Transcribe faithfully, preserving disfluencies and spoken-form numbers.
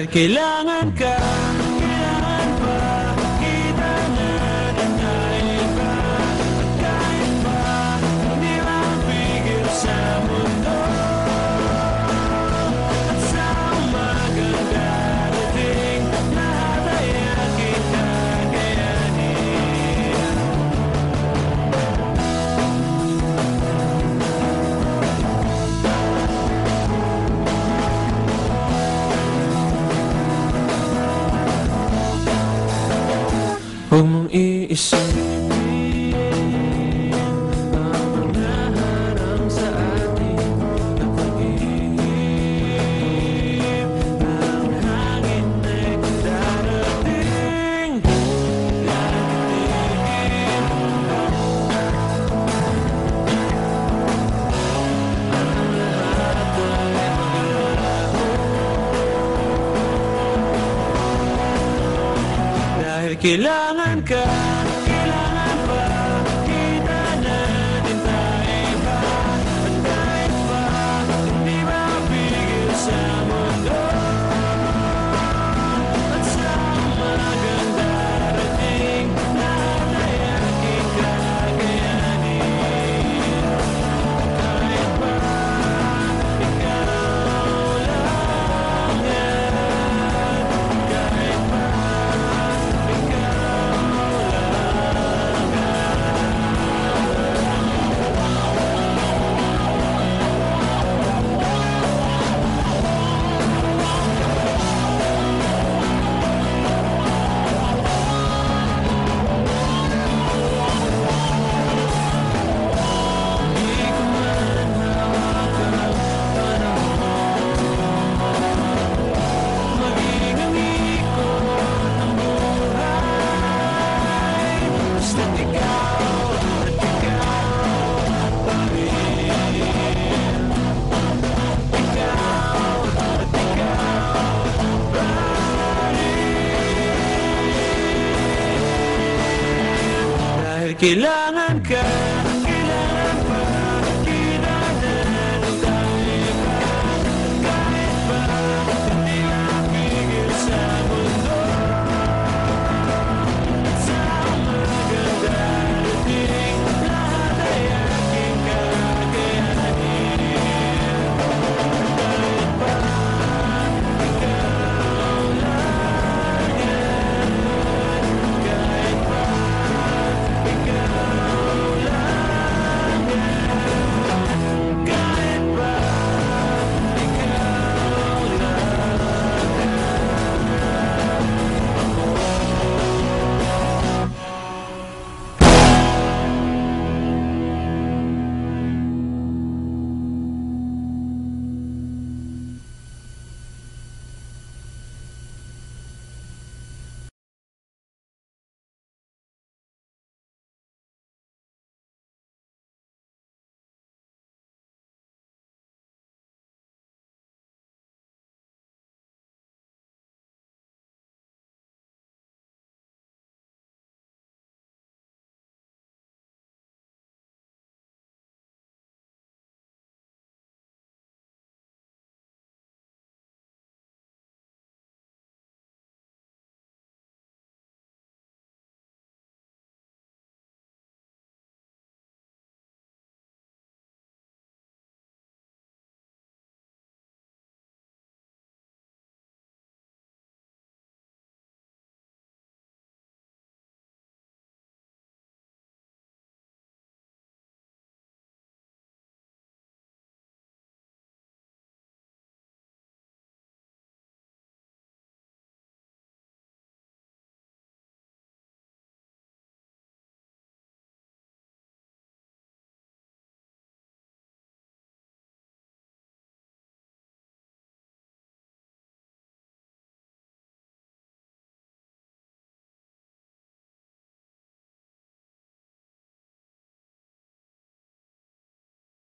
Dahil kailangan ka, kailangan pa kita na ng iba. At kahit pa hindi mapigil sa mundo, at sa umagang darating, lahat ay aking kakayanin. Huwag mong iisipin ang mga harang sa atin. Ang pag-ibig ng hangin ay darating, darating. Ang lahat ay maglaho, dahil kailangan ka, kailangan pa kita natin tayo ba. At kahit pa hindi mapigil sa mundo, at sa umagang darating, lahat ay aking kakayanin. Kahit pa ikaw lang yan, kahit pa kailangan ka.